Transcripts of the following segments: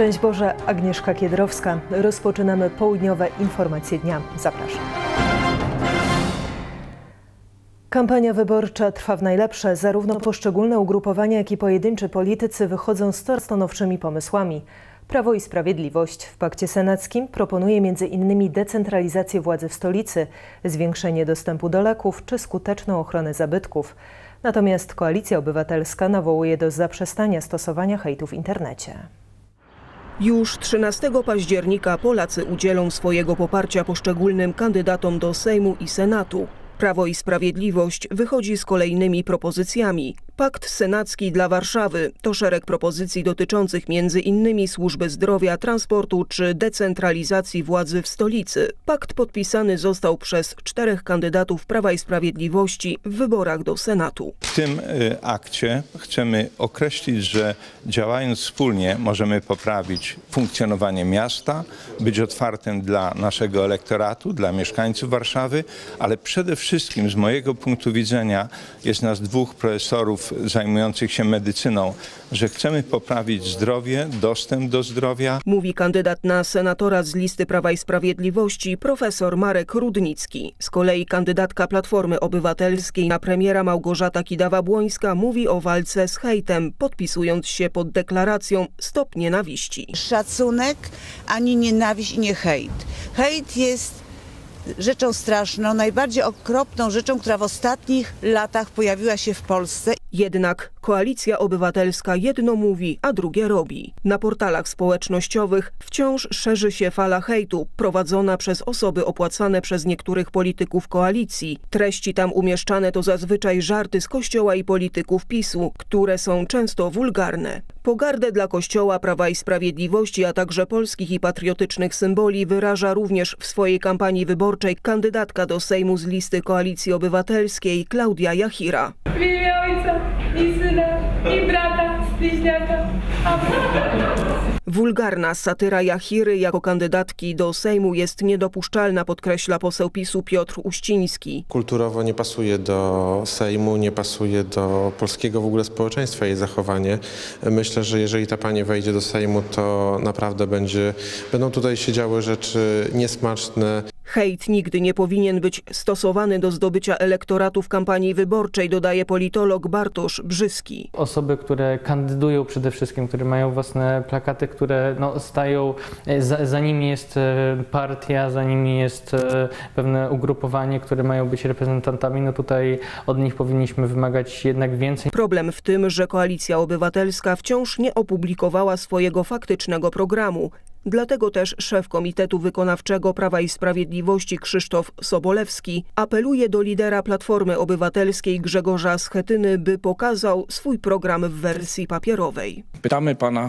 Szczęść Boże, Agnieszka Kiedrowska. Rozpoczynamy południowe informacje dnia. Zapraszam. Kampania wyborcza trwa w najlepsze. Zarówno poszczególne ugrupowania, jak i pojedynczy politycy wychodzą z stanowczymi pomysłami. Prawo i Sprawiedliwość w pakcie senackim proponuje m.in. decentralizację władzy w stolicy, zwiększenie dostępu do leków czy skuteczną ochronę zabytków. Natomiast Koalicja Obywatelska nawołuje do zaprzestania stosowania hejtu w internecie. Już 13 października Polacy udzielą swojego poparcia poszczególnym kandydatom do Sejmu i Senatu. Prawo i Sprawiedliwość wychodzi z kolejnymi propozycjami. Pakt senacki dla Warszawy to szereg propozycji dotyczących m.in. służby zdrowia, transportu czy decentralizacji władzy w stolicy. Pakt podpisany został przez 4 kandydatów Prawa i Sprawiedliwości w wyborach do Senatu. W tym akcie chcemy określić, że działając wspólnie możemy poprawić funkcjonowanie miasta, być otwartym dla naszego elektoratu, dla mieszkańców Warszawy, ale przede wszystkim z mojego punktu widzenia jest nas 2 profesorów zajmujących się medycyną, że chcemy poprawić zdrowie, dostęp do zdrowia. Mówi kandydat na senatora z listy Prawa i Sprawiedliwości profesor Marek Rudnicki. Z kolei kandydatka Platformy Obywatelskiej na premiera Małgorzata Kidawa-Błońska mówi o walce z hejtem, podpisując się pod deklaracją Stop nienawiści. Szacunek, ani nienawiść i nie hejt. Hejt jest rzeczą straszną, najbardziej okropną rzeczą, która w ostatnich latach pojawiła się w Polsce. Jednak Koalicja Obywatelska jedno mówi, a drugie robi. Na portalach społecznościowych wciąż szerzy się fala hejtu, prowadzona przez osoby opłacane przez niektórych polityków koalicji. Treści tam umieszczane to zazwyczaj żarty z Kościoła i polityków PiS-u, które są często wulgarne. Pogardę dla Kościoła, Prawa i Sprawiedliwości, a także polskich i patriotycznych symboli wyraża również w swojej kampanii wyborczej kandydatka do Sejmu z listy Koalicji Obywatelskiej Klaudia Jachira. W imię Ojca i Syna i Brata, bliźniaka. Wulgarna satyra Jachiry jako kandydatki do Sejmu jest niedopuszczalna, podkreśla poseł PiS-u Piotr Uściński. Kulturowo nie pasuje do Sejmu, nie pasuje do polskiego w ogóle społeczeństwa jej zachowanie. Myślę, że jeżeli ta pani wejdzie do Sejmu, to naprawdę będą tutaj się działy rzeczy niesmaczne. Hejt nigdy nie powinien być stosowany do zdobycia elektoratu w kampanii wyborczej, dodaje politolog Bartosz Brzyski. Osoby, które kandydują przede wszystkim, które mają własne plakaty, które stają, za nimi jest partia, za nimi jest pewne ugrupowanie, które mają być reprezentantami, tutaj od nich powinniśmy wymagać jednak więcej. Problem w tym, że Koalicja Obywatelska wciąż nie opublikowała swojego faktycznego programu. Dlatego też szef Komitetu Wykonawczego Prawa i Sprawiedliwości Krzysztof Sobolewski apeluje do lidera Platformy Obywatelskiej Grzegorza Schetyny, by pokazał swój program w wersji papierowej. Pytamy pana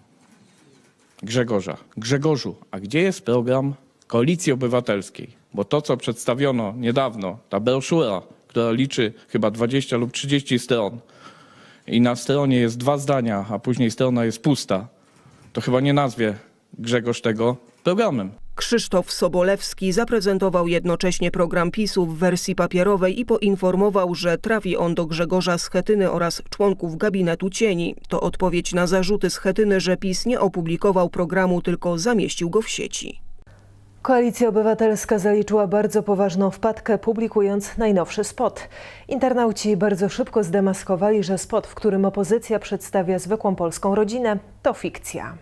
Grzegorza. Grzegorzu, a gdzie jest program Koalicji Obywatelskiej? Bo to, co przedstawiono niedawno, ta broszura, która liczy chyba 20 lub 30 stron i na stronie jest 2 zdania, a później strona jest pusta, to chyba nie nazwie Grzegorz tego programem. Krzysztof Sobolewski zaprezentował jednocześnie program PiS-u w wersji papierowej i poinformował, że trafi on do Grzegorza Schetyny oraz członków gabinetu cieni. To odpowiedź na zarzuty Schetyny, że PiS nie opublikował programu, tylko zamieścił go w sieci. Koalicja Obywatelska zaliczyła bardzo poważną wpadkę, publikując najnowszy spot. Internauci bardzo szybko zdemaskowali, że spot, w którym opozycja przedstawia zwykłą polską rodzinę, to fikcja.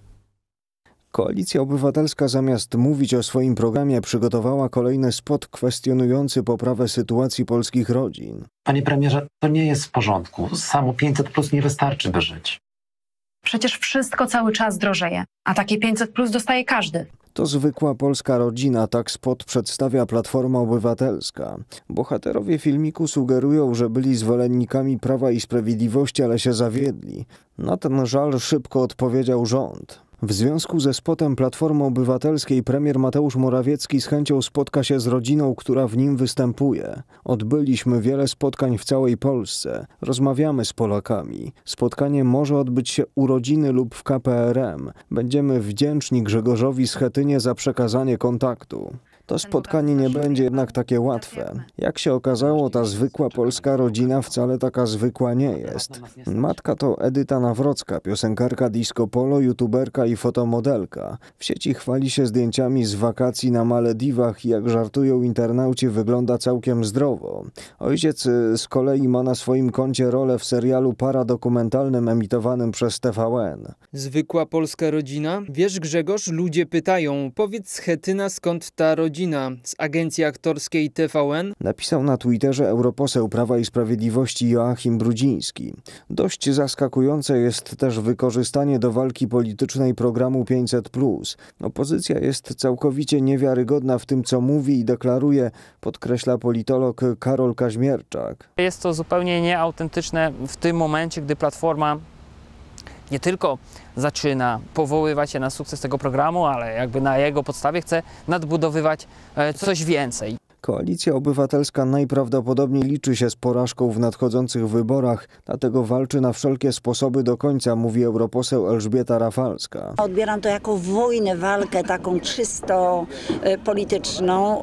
Koalicja Obywatelska zamiast mówić o swoim programie przygotowała kolejny spot kwestionujący poprawę sytuacji polskich rodzin. Panie premierze, to nie jest w porządku. Samo 500+ nie wystarczy, by żyć. Przecież wszystko cały czas drożeje, a takie 500+ dostaje każdy. To zwykła polska rodzina, tak spot przedstawia Platforma Obywatelska. Bohaterowie filmiku sugerują, że byli zwolennikami Prawa i Sprawiedliwości, ale się zawiedli. Na ten żal szybko odpowiedział rząd. W związku ze spotem Platformy Obywatelskiej premier Mateusz Morawiecki z chęcią spotka się z rodziną, która w nim występuje. Odbyliśmy wiele spotkań w całej Polsce. Rozmawiamy z Polakami. Spotkanie może odbyć się u rodziny lub w KPRM. Będziemy wdzięczni Grzegorzowi Schetynie za przekazanie kontaktu. To spotkanie nie będzie jednak takie łatwe. Jak się okazało, ta zwykła polska rodzina wcale taka zwykła nie jest. Matka to Edyta Nawrocka, piosenkarka disco polo, youtuberka i fotomodelka. W sieci chwali się zdjęciami z wakacji na Malediwach i jak żartują internauci, wygląda całkiem zdrowo. Ojciec z kolei ma na swoim koncie rolę w serialu paradokumentalnym emitowanym przez TVN. Zwykła polska rodzina? Wiesz, Grzegorz, ludzie pytają, powiedz Schetyna, skąd ta rodzina? Z agencji aktorskiej TVN? Napisał na Twitterze europoseł Prawa i Sprawiedliwości Joachim Brudziński. Dość zaskakujące jest też wykorzystanie do walki politycznej programu 500+. Opozycja jest całkowicie niewiarygodna w tym, co mówi i deklaruje, podkreśla politolog Karol Kaźmierczak. Jest to zupełnie nieautentyczne w tym momencie, gdy Platforma nie tylko zaczyna powoływać się na sukces tego programu, ale jakby na jego podstawie chce nadbudowywać coś więcej. Koalicja Obywatelska najprawdopodobniej liczy się z porażką w nadchodzących wyborach, dlatego walczy na wszelkie sposoby do końca, mówi europoseł Elżbieta Rafalska. Odbieram to jako wojnę, walkę taką czysto polityczną.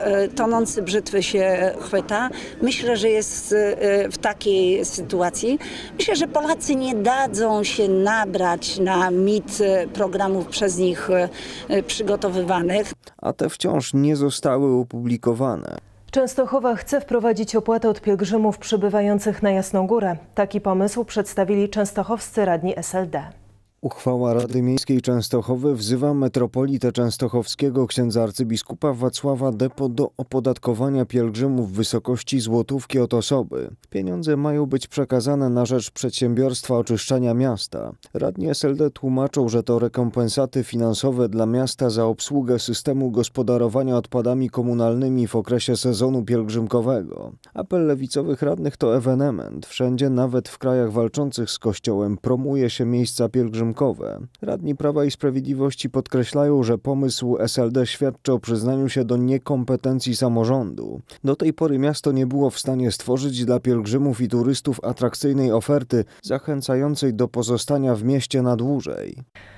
Tonący brzytwy się chwyta. Myślę, że jest w takiej sytuacji. Myślę, że Polacy nie dadzą się nabrać na mit programów przez nich przygotowywanych. A te wciąż nie zostały opublikowane. Częstochowa chce wprowadzić opłatę od pielgrzymów przybywających na Jasną Górę. Taki pomysł przedstawili częstochowscy radni SLD. Uchwała Rady Miejskiej Częstochowy wzywa metropolitę częstochowskiego księdza arcybiskupa Wacława Depo do opodatkowania pielgrzymów w wysokości złotówki od osoby. Pieniądze mają być przekazane na rzecz przedsiębiorstwa oczyszczania miasta. Radni SLD tłumaczą, że to rekompensaty finansowe dla miasta za obsługę systemu gospodarowania odpadami komunalnymi w okresie sezonu pielgrzymkowego. Apel lewicowych radnych to ewenement. Wszędzie, nawet w krajach walczących z Kościołem, promuje się miejsca pielgrzymkowe. Radni Prawa i Sprawiedliwości podkreślają, że pomysł SLD świadczy o przyznaniu się do niekompetencji samorządu. Do tej pory miasto nie było w stanie stworzyć dla pielgrzymów i turystów atrakcyjnej oferty zachęcającej do pozostania w mieście na dłużej.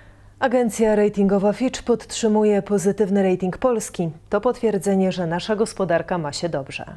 Agencja ratingowa Fitch podtrzymuje pozytywny rating Polski. To potwierdzenie, że nasza gospodarka ma się dobrze.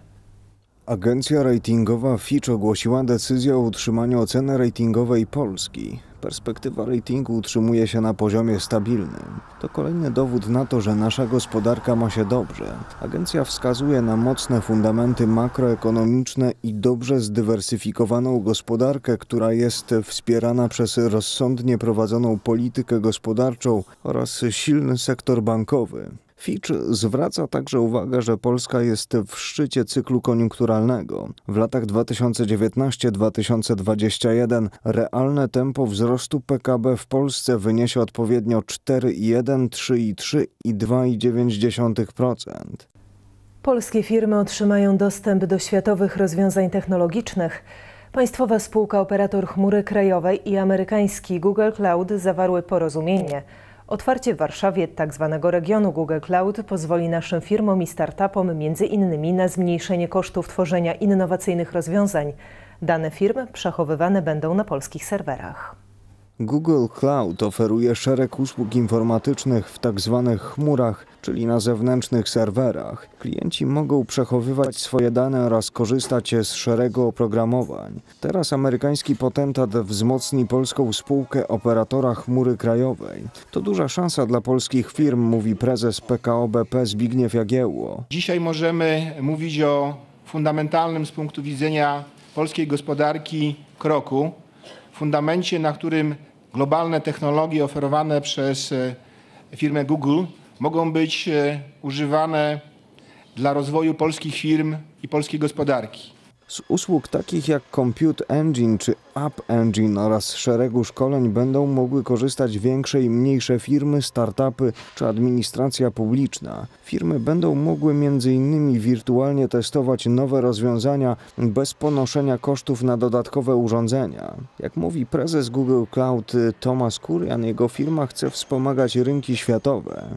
Agencja ratingowa Fitch ogłosiła decyzję o utrzymaniu oceny ratingowej Polski. Perspektywa ratingu utrzymuje się na poziomie stabilnym. To kolejny dowód na to, że nasza gospodarka ma się dobrze. Agencja wskazuje na mocne fundamenty makroekonomiczne i dobrze zdywersyfikowaną gospodarkę, która jest wspierana przez rozsądnie prowadzoną politykę gospodarczą oraz silny sektor bankowy. Fitch zwraca także uwagę, że Polska jest w szczycie cyklu koniunkturalnego. W latach 2019-2021 realne tempo wzrostu PKB w Polsce wyniesie odpowiednio 4,1, 3,3 i 2,9%. Polskie firmy otrzymają dostęp do światowych rozwiązań technologicznych. Państwowa spółka operator chmury krajowej i amerykański Google Cloud zawarły porozumienie. Otwarcie w Warszawie tzw. regionu Google Cloud pozwoli naszym firmom i startupom m.in. na zmniejszenie kosztów tworzenia innowacyjnych rozwiązań. Dane firm przechowywane będą na polskich serwerach. Google Cloud oferuje szereg usług informatycznych w tzw. chmurach, czyli na zewnętrznych serwerach. Klienci mogą przechowywać swoje dane oraz korzystać z szeregu oprogramowań. Teraz amerykański potentat wzmocni polską spółkę operatora chmury krajowej. To duża szansa dla polskich firm, mówi prezes PKO BP Zbigniew Jagiełło. Dzisiaj możemy mówić o fundamentalnym z punktu widzenia polskiej gospodarki kroku. Fundamencie, na którym globalne technologie oferowane przez firmę Google mogą być używane dla rozwoju polskich firm i polskiej gospodarki. Z usług takich jak Compute Engine czy App Engine oraz szeregu szkoleń będą mogły korzystać większe i mniejsze firmy, startupy czy administracja publiczna. Firmy będą mogły m.in. wirtualnie testować nowe rozwiązania bez ponoszenia kosztów na dodatkowe urządzenia. Jak mówi prezes Google Cloud Thomas Kurian, jego firma chce wspomagać rynki światowe.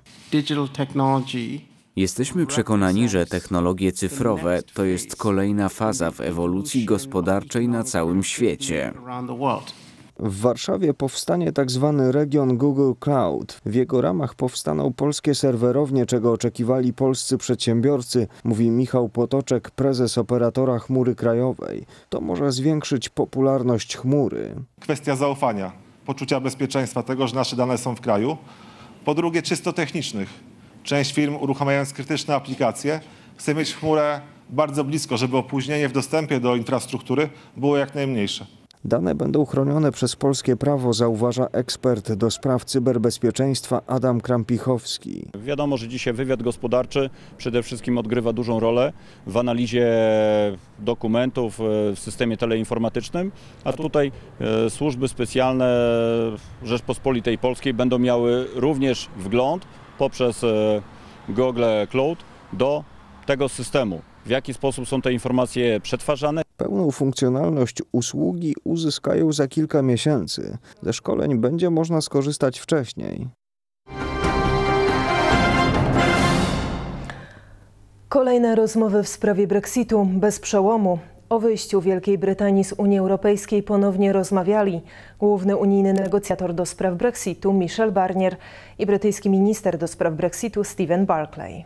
Jesteśmy przekonani, że technologie cyfrowe to jest kolejna faza w ewolucji gospodarczej na całym świecie. W Warszawie powstanie tzw. region Google Cloud. W jego ramach powstaną polskie serwerownie, czego oczekiwali polscy przedsiębiorcy, mówi Michał Potoczek, prezes operatora chmury krajowej. To może zwiększyć popularność chmury. Kwestia zaufania, poczucia bezpieczeństwa tego, że nasze dane są w kraju. Po drugie, czysto technicznych. Część firm, uruchamiając krytyczne aplikacje, chce mieć chmurę bardzo blisko, żeby opóźnienie w dostępie do infrastruktury było jak najmniejsze. Dane będą chronione przez polskie prawo, zauważa ekspert do spraw cyberbezpieczeństwa Adam Krampichowski. Wiadomo, że dzisiaj wywiad gospodarczy przede wszystkim odgrywa dużą rolę w analizie dokumentów w systemie teleinformatycznym, a tutaj służby specjalne Rzeczpospolitej Polskiej będą miały również wgląd poprzez Google Cloud do tego systemu. W jaki sposób są te informacje przetwarzane? Pełną funkcjonalność usługi uzyskają za kilka miesięcy. Ze szkoleń będzie można skorzystać wcześniej. Kolejne rozmowy w sprawie Brexitu bez przełomu. O wyjściu Wielkiej Brytanii z Unii Europejskiej ponownie rozmawiali główny unijny negocjator do spraw Brexitu Michel Barnier i brytyjski minister do spraw Brexitu Stephen Barclay.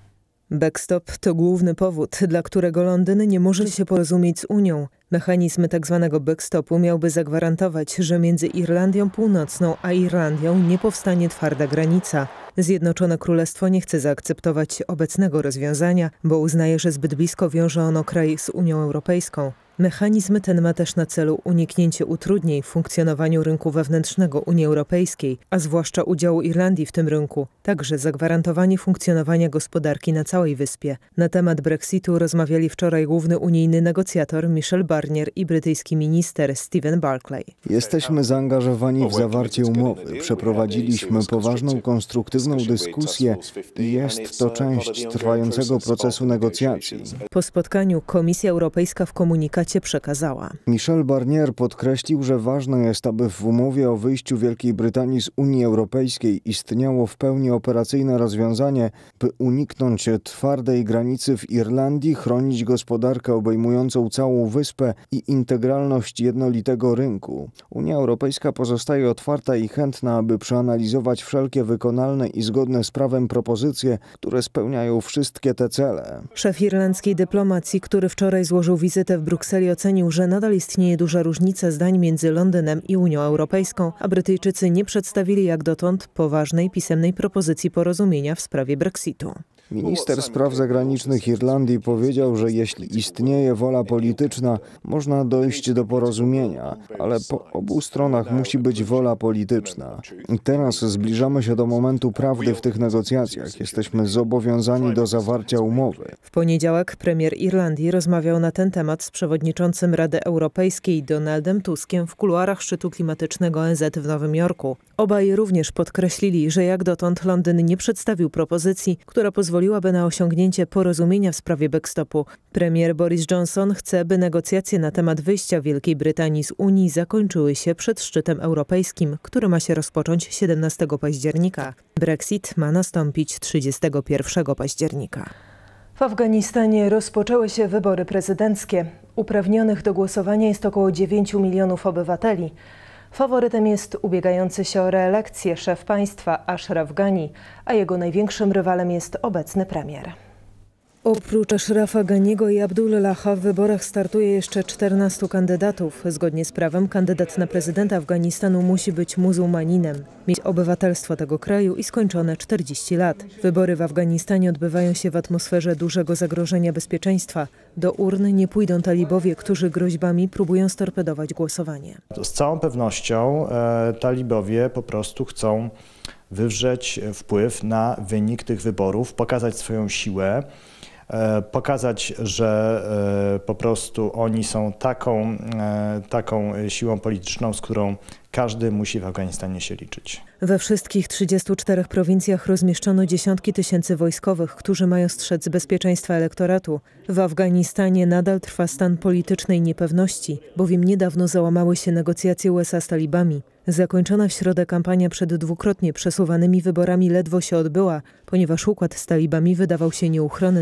Backstop to główny powód, dla którego Londyn nie może się porozumieć z Unią. Mechanizm tzw. backstopu miałby zagwarantować, że między Irlandią Północną a Irlandią nie powstanie twarda granica. Zjednoczone Królestwo nie chce zaakceptować obecnego rozwiązania, bo uznaje, że zbyt blisko wiąże ono kraj z Unią Europejską. Mechanizm ten ma też na celu uniknięcie utrudnień w funkcjonowaniu rynku wewnętrznego Unii Europejskiej, a zwłaszcza udziału Irlandii w tym rynku, także zagwarantowanie funkcjonowania gospodarki na całej wyspie. Na temat Brexitu rozmawiali wczoraj główny unijny negocjator Michel Barnier i brytyjski minister Stephen Barclay. Jesteśmy zaangażowani w zawarcie umowy. Przeprowadziliśmy poważną, konstruktywną dyskusję i jest to część trwającego procesu negocjacji. Po spotkaniu Komisja Europejska w komunikacie przekazała. Michel Barnier podkreślił, że ważne jest, aby w umowie o wyjściu Wielkiej Brytanii z Unii Europejskiej istniało w pełni operacyjne rozwiązanie, by uniknąć twardej granicy w Irlandii, chronić gospodarkę obejmującą całą wyspę i integralność jednolitego rynku. Unia Europejska pozostaje otwarta i chętna, aby przeanalizować wszelkie wykonalne i zgodne z prawem propozycje, które spełniają wszystkie te cele. Szef irlandzkiej dyplomacji, który wczoraj złożył wizytę w Brukseli, ocenił, że nadal istnieje duża różnica zdań między Londynem i Unią Europejską, a Brytyjczycy nie przedstawili jak dotąd poważnej pisemnej propozycji porozumienia w sprawie Brexitu. Minister spraw zagranicznych Irlandii powiedział, że jeśli istnieje wola polityczna, można dojść do porozumienia, ale po obu stronach musi być wola polityczna. I teraz zbliżamy się do momentu prawdy w tych negocjacjach. Jesteśmy zobowiązani do zawarcia umowy. W poniedziałek premier Irlandii rozmawiał na ten temat z przewodniczącym Rady Europejskiej Donaldem Tuskiem w kuluarach szczytu klimatycznego ONZ w Nowym Jorku. Obaj również podkreślili, że jak dotąd Londyn nie przedstawił propozycji, która pozwoliłaby na osiągnięcie porozumienia w sprawie backstopu. Premier Boris Johnson chce, by negocjacje na temat wyjścia Wielkiej Brytanii z Unii zakończyły się przed szczytem europejskim, który ma się rozpocząć 17 października. Brexit ma nastąpić 31 października. W Afganistanie rozpoczęły się wybory prezydenckie. Uprawnionych do głosowania jest około 9 milionów obywateli. Faworytem jest ubiegający się o reelekcję szef państwa Ashraf Ghani, a jego największym rywalem jest obecny premier. Oprócz Ashrafa Ghaniego i Abdullaha w wyborach startuje jeszcze 14 kandydatów. Zgodnie z prawem kandydat na prezydenta Afganistanu musi być muzułmaninem, mieć obywatelstwo tego kraju i skończone 40 lat. Wybory w Afganistanie odbywają się w atmosferze dużego zagrożenia bezpieczeństwa. Do urn nie pójdą talibowie, którzy groźbami próbują storpedować głosowanie. Z całą pewnością talibowie po prostu chcą wywrzeć wpływ na wynik tych wyborów, pokazać swoją siłę, pokazać, że po prostu oni są taką siłą polityczną, z którą każdy musi w Afganistanie się liczyć. We wszystkich 34 prowincjach rozmieszczono dziesiątki tysięcy wojskowych, którzy mają strzec bezpieczeństwa elektoratu. W Afganistanie nadal trwa stan politycznej niepewności, bowiem niedawno załamały się negocjacje USA z talibami. Zakończona w środę kampania przed dwukrotnie przesuwanymi wyborami ledwo się odbyła, ponieważ układ z talibami wydawał się nieuchronny.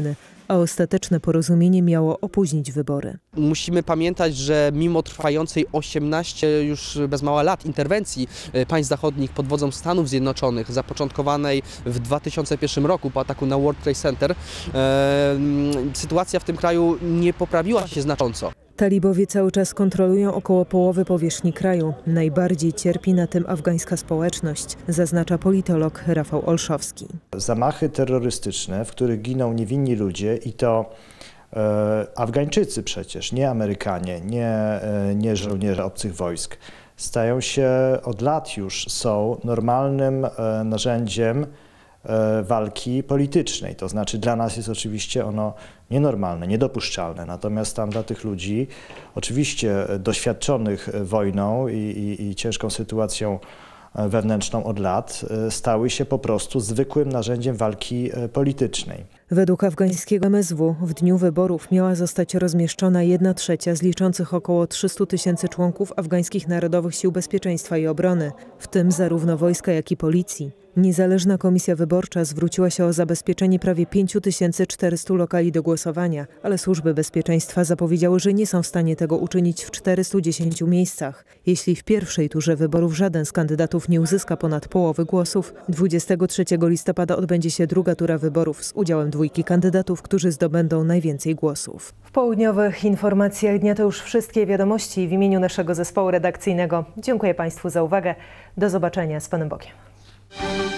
a ostateczne porozumienie miało opóźnić wybory. Musimy pamiętać, że mimo trwającej 18 już bez mała lat interwencji państw zachodnich pod wodzą Stanów Zjednoczonych, zapoczątkowanej w 2001 roku po ataku na World Trade Center, sytuacja w tym kraju nie poprawiła się znacząco. Talibowie cały czas kontrolują około połowy powierzchni kraju. Najbardziej cierpi na tym afgańska społeczność, zaznacza politolog Rafał Olszowski. Zamachy terrorystyczne, w których giną niewinni ludzie i to Afgańczycy przecież, nie Amerykanie, nie żołnierze obcych wojsk, stają się od lat już, są normalnym narzędziem walki politycznej. To znaczy dla nas jest oczywiście ono nienormalne, niedopuszczalne. Natomiast tam dla tych ludzi, oczywiście doświadczonych wojną i ciężką sytuacją wewnętrzną od lat, stały się po prostu zwykłym narzędziem walki politycznej. Według afgańskiego MSW w dniu wyborów miała zostać rozmieszczona 1/3 z liczących około 300 000 członków afgańskich Narodowych Sił Bezpieczeństwa i Obrony, w tym zarówno wojska, jak i policji. Niezależna komisja wyborcza zwróciła się o zabezpieczenie prawie 5400 lokali do głosowania, ale służby bezpieczeństwa zapowiedziały, że nie są w stanie tego uczynić w 410 miejscach. Jeśli w pierwszej turze wyborów żaden z kandydatów nie uzyska ponad połowy głosów, 23 listopada odbędzie się druga tura wyborów z udziałem 2 kandydatów, którzy zdobędą najwięcej głosów. W południowych informacjach dnia to już wszystkie wiadomości. W imieniu naszego zespołu redakcyjnego dziękuję Państwu za uwagę. Do zobaczenia z Panem Bogiem.